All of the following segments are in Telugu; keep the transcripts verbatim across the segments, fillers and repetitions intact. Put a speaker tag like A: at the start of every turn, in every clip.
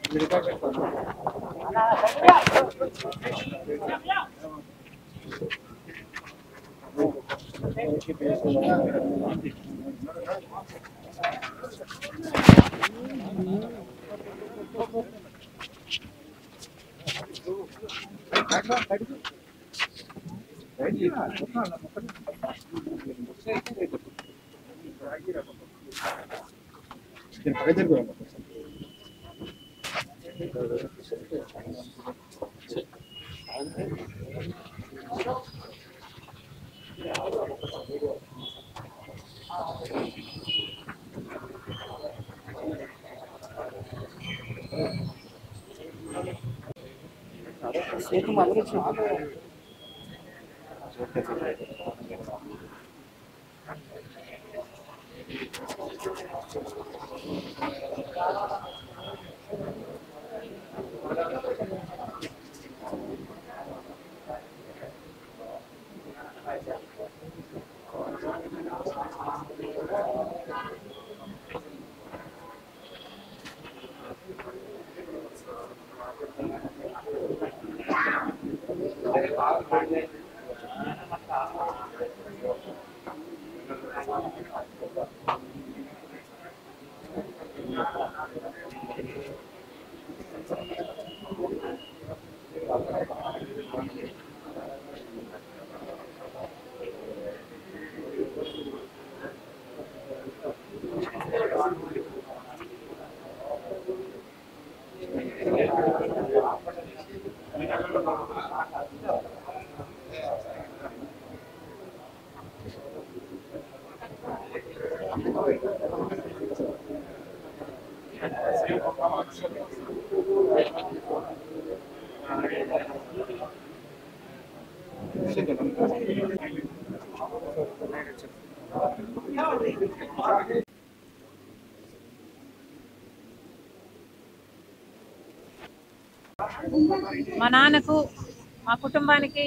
A: మా నాన్నకు మా కుటుంబానికి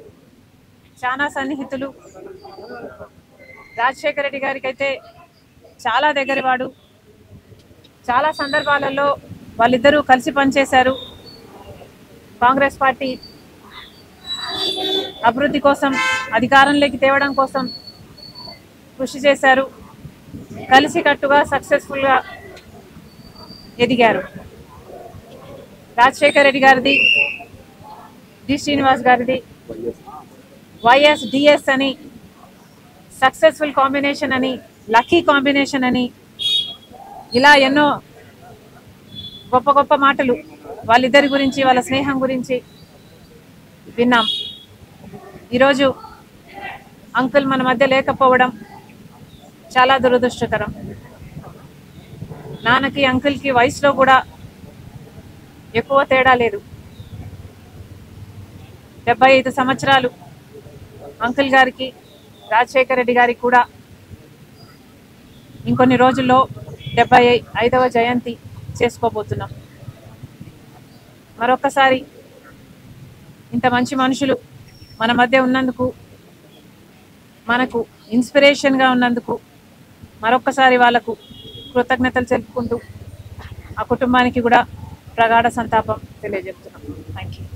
A: చాలా సన్నిహితులు. రాజశేఖర రెడ్డి గారికి అయితే చాలా దగ్గరవాడు. చాలా సందర్భాలలో వాళ్ళిద్దరూ కలిసి పనిచేశారు. కాంగ్రెస్ పార్టీ అభివృద్ధి కోసం, అధికారంలోకి తేవడం కోసం కృషి చేశారు. కలిసికట్టుగా సక్సెస్ఫుల్గా ఎదిగారు. రాజశేఖర రెడ్డి గారిది, డి శ్రీనివాస్ గారిది వైఎస్ డిఎస్ అని సక్సెస్ఫుల్ కాంబినేషన్ అని, లక్కీ కాంబినేషన్ అని, ఇలా ఎన్నో గొప్ప గొప్ప మాటలు వాళ్ళిద్దరి గురించి, వాళ్ళ స్నేహం గురించి విన్నాం. ఈరోజు అంకుల్ మన మధ్య లేకపోవడం చాలా దురదృష్టకరం. నాన్నకి అంకుల్కి వయసులో కూడా ఎక్కువ తేడా లేదు. డెబ్బై ఐదు సంవత్సరాలు అంకుల్ గారికి, రాజశేఖర రెడ్డి గారికి కూడా ఇంకొన్ని రోజుల్లో డెబ్బై ఐదవ జయంతి చేసుకోబోతున్నాం. మరొక్కసారి ఇంత మంచి మనుషులు మన మధ్య ఉన్నందుకు, మనకు ఇన్స్పిరేషన్గా ఉన్నందుకు మరొక్కసారి వాళ్ళకు కృతజ్ఞతలు తెలుపుకుంటూ ఆ కుటుంబానికి కూడా ప్రగాఢ సంతాపం తెలియజేస్తున్నాం. Thank you.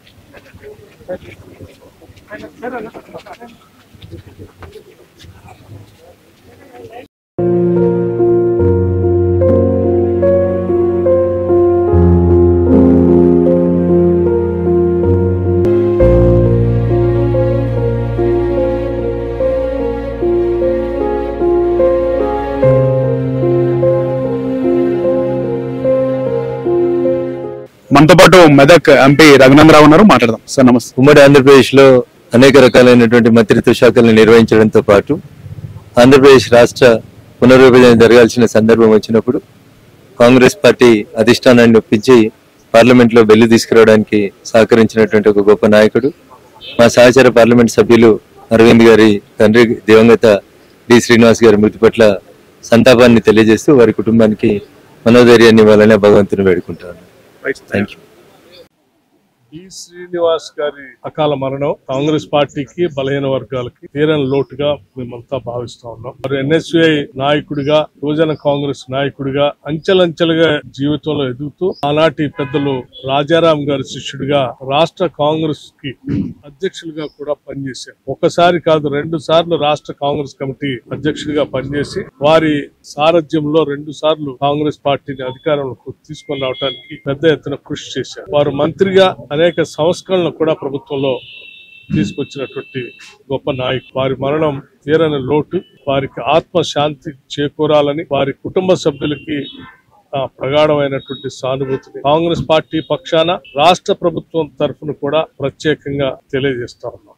B: మనతో పాటు మెదక్ ఎంపీ రఘునందరావు ఉన్నారు, మాట్లాడదాం. సార్ నమస్తే.
C: ఉమ్మడి ఆంధ్రప్రదేశ్ లో అనేక రకాలైనటువంటి మంత్రిత్వ శాఖలను నిర్వహించడంతో పాటు ఆంధ్రప్రదేశ్ రాష్ట్ర పునర్విభజన జరగాల్సిన సందర్భం వచ్చినప్పుడు కాంగ్రెస్ పార్టీ అధిష్టానాన్ని ఒప్పించి పార్లమెంట్ లో బిల్లు తీసుకురావడానికి సహకరించినటువంటి ఒక గొప్ప నాయకుడు మా సహచర పార్లమెంట్ సభ్యులు అరవింద్ గారి తండ్రి దివంగత డి శ్రీనివాస్ గారి మృతి పట్ల సంతాపాన్ని తెలియజేస్తూ వారి కుటుంబానికి మనోధైర్యాన్ని ఇవ్వాలని భగవంతుని వేడుకుంటాను.
B: Thank you.
D: ఈ శ్రీనివాస్ గారి అకాల మరణం కాంగ్రెస్ పార్టీకి బలహీన వర్గాలకి తీరని లోటుగా మేమంతా భావిస్తా ఉన్నాం. మరి ఎన్ఎస్యుఐ నాయకుడిగా, యువజన కాంగ్రెస్ నాయకుడిగా అంచెలంచెలుగా జీవితంలో ఎదుగుతూ ఆనాటి పెద్దలు రాజారాం గారి శిష్యుడిగా రాష్ట్ర కాంగ్రెస్ కి అధ్యక్షులుగా కూడా పనిచేశారు. ఒకసారి కాదు, రెండు సార్లు రాష్ట్ర కాంగ్రెస్ కమిటీ అధ్యక్షుడిగా పనిచేసి వారి సారథ్యంలో రెండు సార్లు కాంగ్రెస్ పార్టీని అధికారంలోకి తీసుకొని రావడానికి పెద్ద ఎత్తున కృషి చేశారు. వారు మంత్రిగా అనేక సంస్కరణలు కూడా ప్రభుత్వంలో తీసుకొచ్చినటువంటి గొప్ప నాయకుడు. వారి మరణం తీరని లోటు. వారికి ఆత్మశాంతి చేకూరాలని వారి కుటుంబ సభ్యులకి ప్రగాఢమైనటువంటి సానుభూతిని కాంగ్రెస్ పార్టీ పక్షాన రాష్ట్ర ప్రభుత్వం తరఫున కూడా ప్రత్యేకంగా తెలియజేస్తా ఉన్నాం.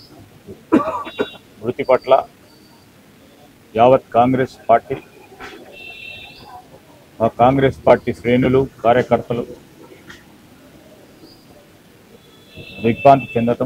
E: మృతి పట్ల యావత్ కాంగ్రెస్ పార్టీ, ఆ కాంగ్రెస్ పార్టీ శ్రేణులు, కార్యకర్తలు దిగ్భ్రాంతి చెందటం,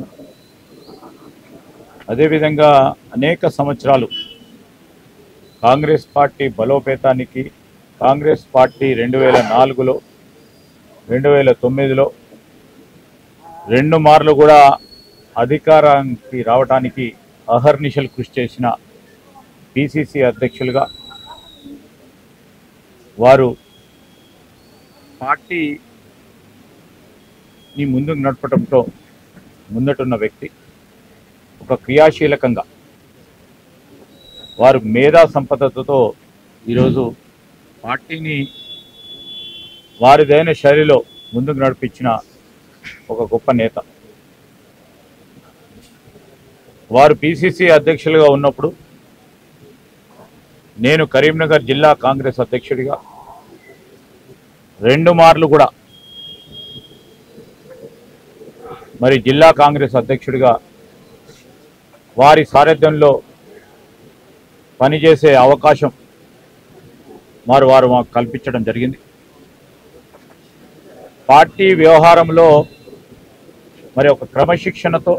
E: అదేవిధంగా అనేక సంవత్సరాలు కాంగ్రెస్ పార్టీ బలోపేతానికి, కాంగ్రెస్ పార్టీ రెండు వేల నాలుగులో రెండు వేల తొమ్మిదిలో రెండు మార్లు కూడా అధికారానికి రావడానికి అహర్నిశలు కృషి చేసిన పిసిసి అధ్యక్షులుగా వారు పార్టీని ముందుకు నడపడంతో ముందటున్న వ్యక్తి. ఒక క్రియాశీలకంగా వారు మేధా సంపదతో ఈరోజు పార్టీని వారిదైన శైలిలో ముందుకు నడిపించిన ఒక గొప్ప నేత. వారు పిసిసి అధ్యక్షులుగా ఉన్నప్పుడు నేను కరీంనగర్ జిల్లా కాంగ్రెస్ అధ్యక్షుడిగా రెండు మార్లు కూడా మరి జిల్లా కాంగ్రెస్ అధ్యక్షుడిగా వారి సారథ్యంలో పనిచేసే అవకాశం మరి వారు మాకు కల్పించడం జరిగింది. పార్టీ వ్యవహారంలో మరి ఒక క్రమశిక్షణతో,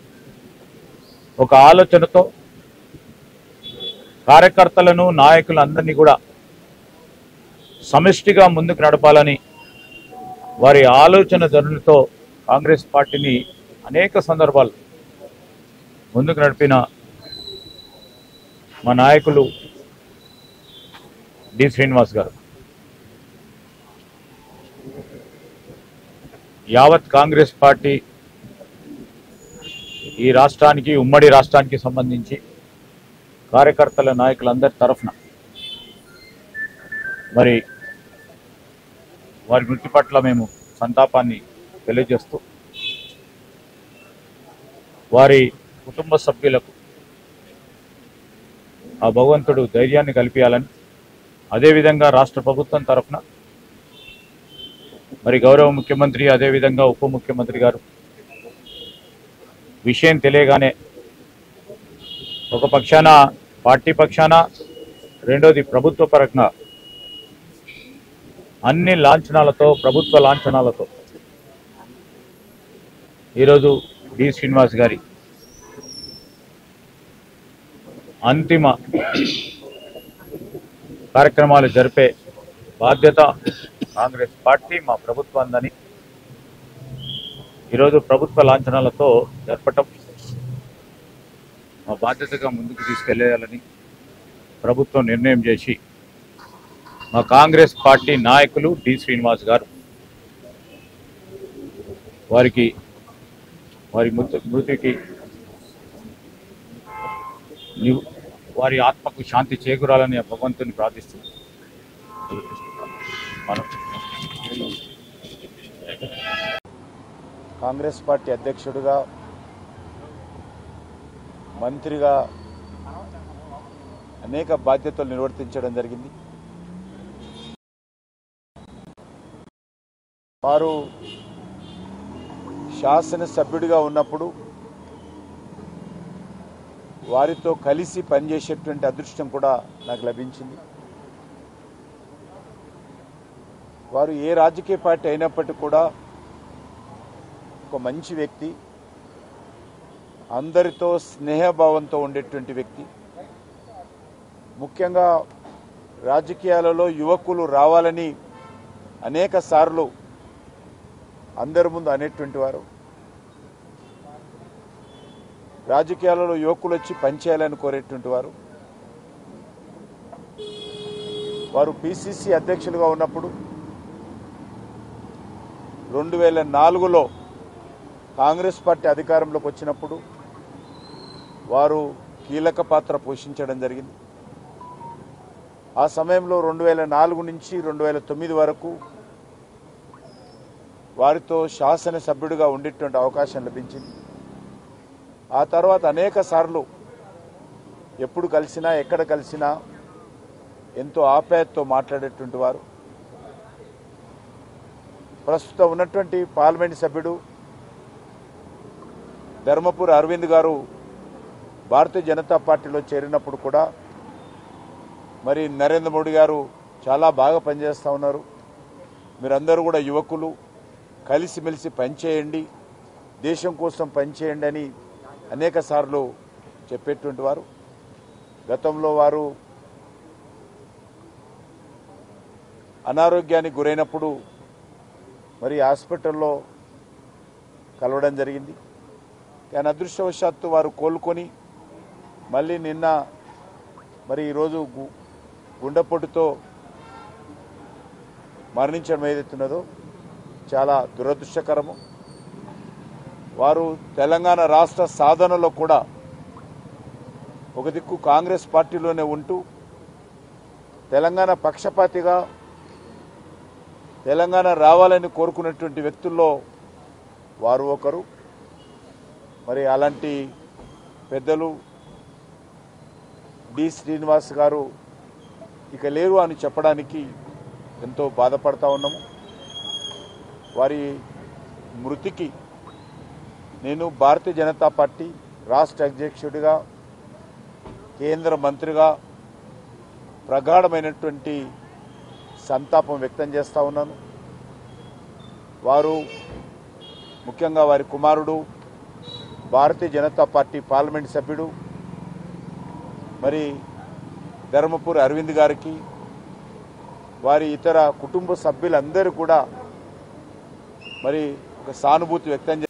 E: ఒక ఆలోచనతో కార్యకర్తలను, నాయకులందరినీ కూడా సమిష్టిగా ముందుకు నడపాలని వారి ఆలోచన ధోరణితో కాంగ్రెస్ పార్టీని అనేక సందర్భాలు ముందుకు నడిపిన మా నాయకులు డి శ్రీనివాస్ గారు. యావత్ కాంగ్రెస్ పార్టీ ఈ రాష్ట్రానికి, ఉమ్మడి రాష్ట్రానికి సంబంధించి కార్యకర్తల, నాయకులందరి తరఫున మరి వారి మృతి పట్ల మేము సంతాపాన్ని తెలియజేస్తూ వారి కుటుంబ సభ్యులకు ఆ భగవంతుడు ధైర్యాన్ని కల్పించాలని, అదేవిధంగా రాష్ట్ర ప్రభుత్వం తరఫున మరి గౌరవ ముఖ్యమంత్రి, అదేవిధంగా ఉప ముఖ్యమంత్రి గారు విషయం తెలియగానే ఒక పక్షాన పార్టీ పక్షాన, రెండోది ప్రభుత్వ పరంగా అన్ని లాంఛనాలతో, ప్రభుత్వ లాంఛనాలతో ఈరోజు డి శ్రీనివాస్ గారి అంతిమ కార్యక్రమాలు జరిపే బాధ్యత కాంగ్రెస్ పార్టీ, మా ప్రభుత్వాన్ని ఈరోజు ప్రభుత్వ లాంఛనాలతో జరపటం మా బాధ్యతగా ముందుకు తీసుకెళ్లేయాలని ప్రభుత్వం నిర్ణయం చేసి మా కాంగ్రెస్ పార్టీ నాయకులు డి శ్రీనివాస్ గారు వారికి వారి మృతికి వారి ఆత్మకు శాంతి చేకూరాలని భగవంతుని ప్రార్థిస్తూ
F: కాంగ్రెస్ పార్టీ అధ్యక్షుడిగా, మంత్రిగా అనేక బాధ్యతలు నిర్వర్తించడం జరిగింది. వారు శాసనసభ్యుడిగా ఉన్నప్పుడు వారితో కలిసి పనిచేసేటువంటి అదృష్టం కూడా నాకు లభించింది. వారు ఏ రాజకీయ పార్టీ అయినప్పటికీ కూడా ఒక మంచి వ్యక్తి, అందరితో స్నేహభావంతో ఉండేటువంటి వ్యక్తి. ముఖ్యంగా రాజకీయాలలో యువకులు రావాలని అనేక సార్లు అందరి ముందు అనేటువంటి వారు, రాజకీయాలలో యువకులు వచ్చి పనిచేయాలని కోరేటువంటి వారు. వారు పిసిసి అధ్యక్షులుగా ఉన్నప్పుడు రెండు వేల నాలుగులో కాంగ్రెస్ పార్టీ అధికారంలోకి వచ్చినప్పుడు వారు కీలక పాత్ర పోషించడం జరిగింది. ఆ సమయంలో రెండు వేల నాలుగు నుంచి రెండు వేల తొమ్మిది వరకు వారితో శాసనసభ్యుడిగా ఉండేటువంటి అవకాశం లభించింది. ఆ తర్వాత అనేక సార్లు ఎప్పుడు కలిసినా ఎక్కడ కలిసినా ఎంతో ఆప్యాయతతో మాట్లాడేటువంటి వారు. ప్రస్తుతం ఉన్నటువంటి పార్లమెంట్ సభ్యుడు ధర్మపురి అరవింద్ గారు భారతీయ జనతా పార్టీలో చేరినప్పుడు కూడా మరి నరేంద్ర మోడీ గారు చాలా బాగా పనిచేస్తూ ఉన్నారు, మీరందరూ కూడా యువకులు కలిసిమెలిసి పనిచేయండి, దేశం కోసం పనిచేయండి అని అనేక సార్లు చెప్పేటువంటి వారు. గతంలో వారు అనారోగ్యానికి గురైనప్పుడు మరి హాస్పిటల్లో కలవడం జరిగింది. కానీ అదృష్టవశాత్తు వారు కోలుకొని మళ్ళీ నిన్న మరి ఈరోజు గుండెపోటుతో మరణించడం ఏదైతున్నదో చాలా దురదృష్టకరము. వారు తెలంగాణ రాష్ట్ర సాధనలో కూడా ఒక దిక్కు కాంగ్రెస్ పార్టీలోనే ఉంటూ తెలంగాణ పక్షపాతిగా తెలంగాణ రావాలని కోరుకున్నటువంటి వ్యక్తుల్లో వారు ఒకరు. మరి అలాంటి పెద్దలు డి శ్రీనివాస్ గారు ఇక లేరు అని చెప్పడానికి ఎంతో బాధపడతా ఉన్నాము. వారి మృతికి నేను భారతీయ జనతా పార్టీ రాష్ట్ర అధ్యక్షుడిగా, కేంద్ర మంత్రిగా ప్రగాఢమైనటువంటి సంతాపం వ్యక్తం చేస్తూ ఉన్నాను. వారు ముఖ్యంగా వారి కుమారుడు భారతీయ జనతా పార్టీ పార్లమెంట్ సభ్యుడు మరి ధర్మపురి అరవింద్ గారికి, వారి ఇతర కుటుంబ సభ్యులందరూ కూడా మరి ఒక సానుభూతి వ్యక్తం